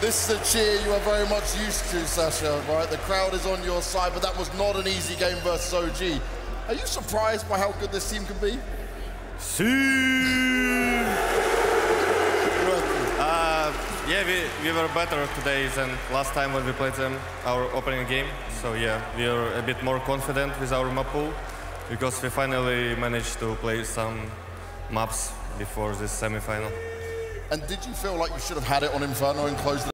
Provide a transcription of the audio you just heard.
This is a cheer you are very much used to, Sasha, right? The crowd is on your side, but that was not an easy game versus OG. Are you surprised by how good this team can be? Yeah, we were better today than last time when we played them, our opening game. So yeah, we are a bit more confident with our map pool because we finally managed to play some maps before this semi-final. And did you feel like you should have had it on Inferno and closed it?